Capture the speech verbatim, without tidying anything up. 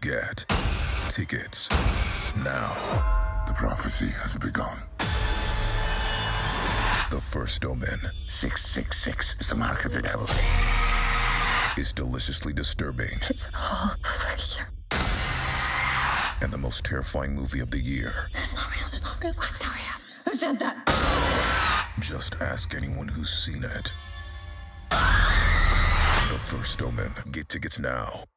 Get tickets now. The prophecy has begun. The First Omen six six six is the mark of the devil. is deliciously disturbing. It's all over here. And the most terrifying movie of the year. It's not real. It's not real. It's not real. Who said that? Just ask anyone who's seen it. The First Omen. Get tickets now.